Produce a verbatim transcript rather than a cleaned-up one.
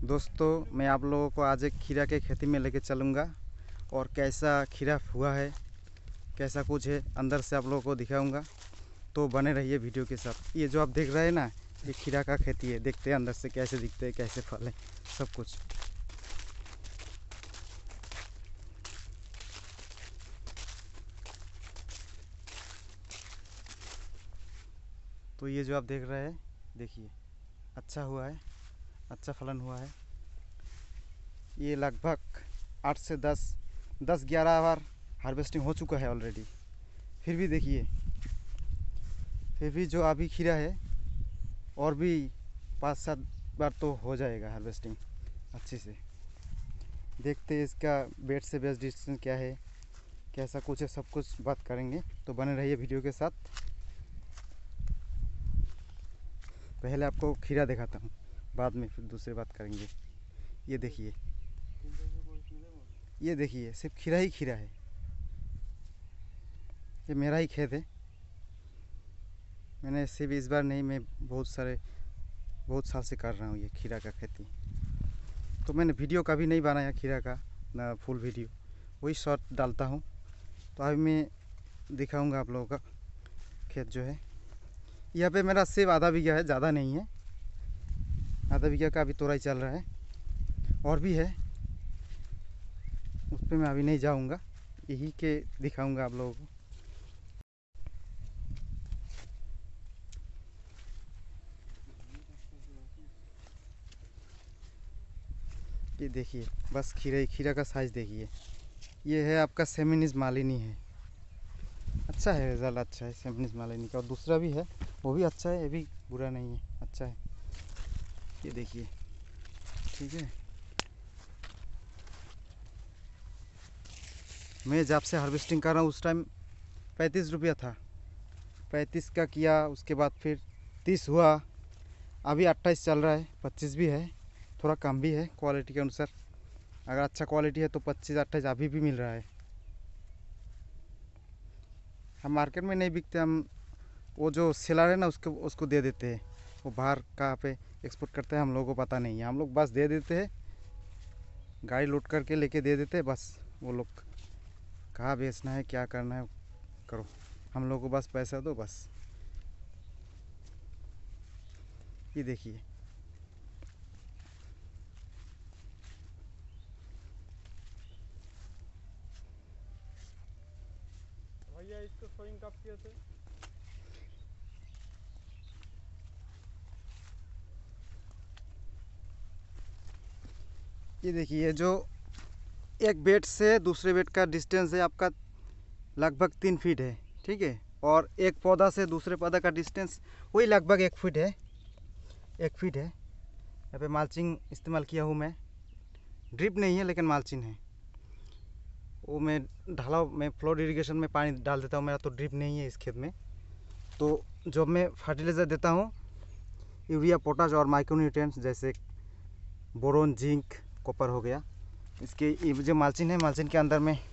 दोस्तों, मैं आप लोगों को आज एक खीरा के खेती में लेके चलूँगा और कैसा खीरा हुआ है, कैसा कुछ है अंदर से आप लोगों को दिखाऊंगा। तो बने रहिए वीडियो के साथ। ये जो आप देख रहे हैं ना, ये खीरा का खेती है। देखते हैं अंदर से कैसे दिखते हैं, कैसे फल है, सब कुछ। तो ये जो आप देख रहे हैं, देखिए अच्छा हुआ है, अच्छा फलन हुआ है। ये लगभग आठ से दस दस ग्यारह बार हार्वेस्टिंग हो चुका है ऑलरेडी। फिर भी देखिए, फिर भी जो अभी खीरा है और भी पाँच सात बार तो हो जाएगा हार्वेस्टिंग अच्छे से। देखते हैं इसका बेड से बेस्ट डिस्टेंस क्या है, कैसा कुछ है, सब कुछ बात करेंगे। तो बने रहिए वीडियो के साथ। पहले आपको खीरा दिखाता हूँ, बाद में फिर दूसरी बात करेंगे। ये देखिए, ये देखिए सिर्फ खीरा ही खीरा है। ये मेरा ही खेत है। मैंने सिर्फ इस बार नहीं, मैं बहुत सारे बहुत साल से कर रहा हूँ ये खीरा का खेती। तो मैंने वीडियो कभी नहीं बनाया खीरा का, ना फुल वीडियो, वही शॉर्ट डालता हूँ। तो अभी मैं दिखाऊंगा आप लोगों का खेत जो है। यहाँ पे मेरा सिर्फ आधा बीघा है, ज़्यादा नहीं है। आधा बीघा का अभी तोड़ाई चल रहा है, और भी है, उस पर मैं अभी नहीं जाऊँगा, यही के दिखाऊंगा आप लोगों को। ये देखिए, बस खीरा खीरा का साइज़ देखिए। ये है आपका सेमिनिस मालिनी है। अच्छा है, रिजल्ट अच्छा है सेमिनिस मालिनी का। और दूसरा भी है, वो भी अच्छा है, ये भी बुरा नहीं है, अच्छा है। ये देखिए, ठीक है। मैं जब से हार्वेस्टिंग कर रहा हूँ उस टाइम पैंतीस रुपया था, पैंतीस का किया, उसके बाद फिर तीस हुआ, अभी अट्ठाईस चल रहा है, पच्चीस भी है, थोड़ा कम भी है क्वालिटी के अनुसार। अगर अच्छा क्वालिटी है तो पच्चीस अट्ठाईस अभी भी मिल रहा है। हम मार्केट में नहीं बिकते, हम वो जो सेलर है ना उसको उसको दे देते हैं। वो बाहर कहाँ पे एक्सपोर्ट करते हैं हम लोगों को पता नहीं है। हम लोग बस दे देते हैं, गाड़ी लोड करके लेके दे देते हैं, बस वो लोग कहाँ बेचना है, क्या करना है करो, हम लोग को बस पैसा दो बस। ये देखिए, भैया इसको सोइंग कब किए थे? ये देखिए, ये जो एक बेड से दूसरे बेड का डिस्टेंस है आपका लगभग तीन फीट है, ठीक है। और एक पौधा से दूसरे पौधा का डिस्टेंस वही लगभग एक फीट है, एक फीट है। यहाँ पे माल्चिंग इस्तेमाल किया हूँ मैं, ड्रिप नहीं है लेकिन माल्चिंग है। वो मैं ढाला मैं फ्लोर इरिगेशन में पानी डाल देता हूँ, मेरा तो ड्रिप नहीं है इस खेत में। तो जब मैं फर्टिलाइज़र देता हूँ, यूरिया, पोटाश और माइक्रोन्यूट्रिएंट्स जैसे बोरोन, जिंक, कॉपर हो गया, इसके जो माल्चिंग है, माल्चिंग के अंदर में